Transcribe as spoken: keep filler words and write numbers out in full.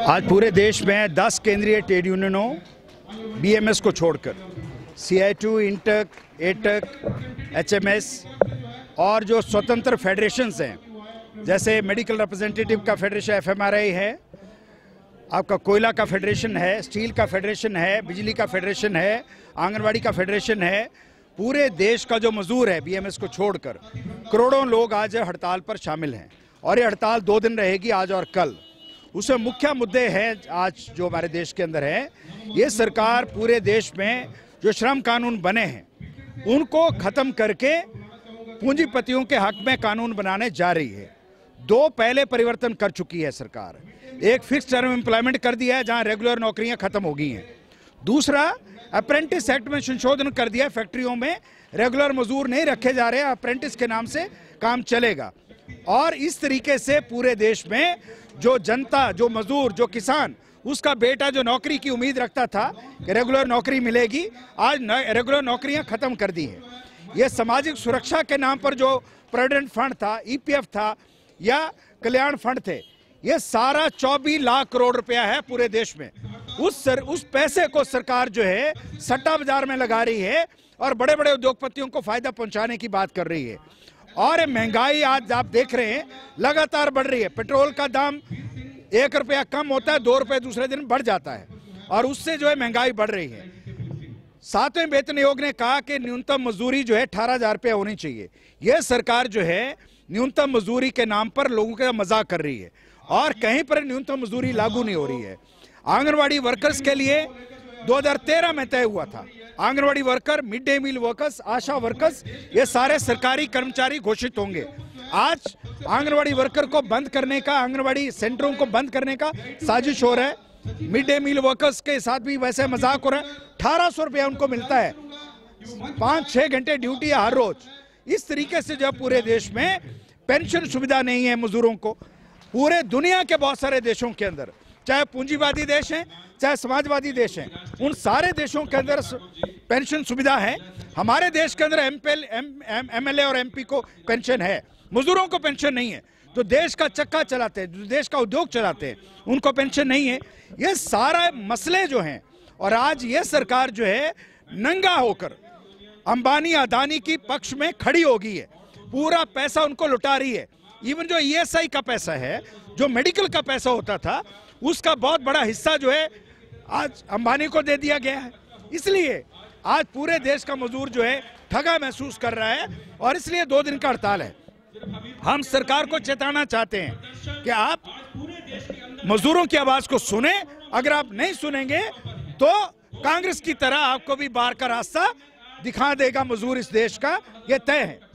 आज पूरे देश में दस केंद्रीय ट्रेड यूनियनों बीएमएस को छोड़कर सीआईटू, इंटक, एटक, एचएमएस और जो स्वतंत्र फेडरेशंस हैं जैसे मेडिकल रिप्रेजेंटेटिव का फेडरेशन एफएमआरआई है, आपका कोयला का फेडरेशन है, स्टील का फेडरेशन है, बिजली का फेडरेशन है, आंगनवाड़ी का फेडरेशन है, पूरे देश का जो मजदूर है बीएमएस को छोड़कर करोड़ों लोग आज हड़ताल पर शामिल हैं और ये हड़ताल दो दिन रहेगी, आज और कल। उसमें मुख्य मुद्दे हैं आज जो हमारे देश के अंदर है, ये सरकार पूरे देश में जो श्रम कानून बने हैं उनको खत्म करके पूंजीपतियों के हक में कानून बनाने जा रही है। दो पहले परिवर्तन कर चुकी है सरकार। एक फिक्स टर्म एम्प्लॉयमेंट कर दिया है जहां रेगुलर नौकरियां खत्म हो गई हैं। दूसरा, अप्रेंटिस एक्ट में संशोधन कर दिया है, फैक्ट्रियों में रेगुलर मजदूर नहीं रखे जा रहे हैं, अप्रेंटिस के नाम से काम चलेगा। और इस तरीके से पूरे देश में जो जनता, जो मजदूर, जो किसान, उसका बेटा जो नौकरी की उम्मीद रखता था कि रेगुलर नौकरी मिलेगी, आज रेगुलर नौकरियां खत्म कर दी हैं। ये सामाजिक सुरक्षा के नाम पर जो प्रोविडेंट फंड था, ईपीएफ था या कल्याण फंड थे, ये सारा चौबीस लाख करोड़ रुपया है पूरे देश में। उस सर, उस पैसे को सरकार जो है सट्टा बाजार में लगा रही है और बड़े बड़े उद्योगपतियों को फायदा पहुंचाने की बात कर रही है। और महंगाई आज आप देख रहे हैं लगातार बढ़ रही है। पेट्रोल का दाम एक रुपया कम होता है, दो रुपये दूसरे दिन बढ़ जाता है और उससे जो है महंगाई बढ़ रही है। सातवें वेतन आयोग ने कहा कि न्यूनतम मजदूरी जो है अठारह हजार रुपया होनी चाहिए। यह सरकार जो है न्यूनतम मजदूरी के नाम पर लोगों का मजाक कर रही है और कहीं पर न्यूनतम मजदूरी लागू नहीं हो रही है। आंगनवाड़ी वर्कर्स के लिए दो हज़ार तेरह में तय हुआ था, anganwadi worker, mid day meal workers, ASHA workers, ये सारे सरकारी कर्मचारी घोषित होंगे। आज आंगनवाड़ी वर्कर को बंद करने का, आंगनवाड़ी सेंटरों को बंद करने का साजिश हो रहा है। मिड डे मील वर्कर्स के साथ भी वैसे मजाक हो रहा है। अठारह सौ रुपया उनको मिलता है, पाँच छः घंटे ड्यूटी है हर रोज। इस तरीके से जो पूरे देश में पेंशन सुविधा नहीं है मजदूरों को। पूरे दुनिया के बहुत सारे देशों के अंदर, चाहे पूंजीवादी देश हैं चाहे समाजवादी देश हैं, उन सारे देशों के अंदर पेंशन सुविधा है। हमारे देश के अंदर एमपीएल, एमएलए और एमपी को पेंशन है, मजदूरों को पेंशन नहीं है। जो देश का चक्का चलाते हैं, जो देश का उद्योग चलाते हैं, उनको पेंशन नहीं है। ये सारे मसले जो हैं, और आज ये सरकार जो है नंगा होकर अंबानी अदानी की पक्ष में खड़ी हो गई है, पूरा पैसा उनको लुटा रही है। इवन जो ईएसआई का पैसा है, जो मेडिकल का पैसा होता था, उसका बहुत बड़ा हिस्सा जो है आज अंबानी को दे दिया गया है। इसलिए आज पूरे देश का मजदूर जो है ठगा महसूस कर रहा है और इसलिए दो दिन का हड़ताल है। हम सरकार को चेताना चाहते हैं कि आप मजदूरों की आवाज को सुने। अगर आप नहीं सुनेंगे तो कांग्रेस की तरह आपको भी बाहर का रास्ता दिखा देगा मजदूर इस देश का, यह तय है।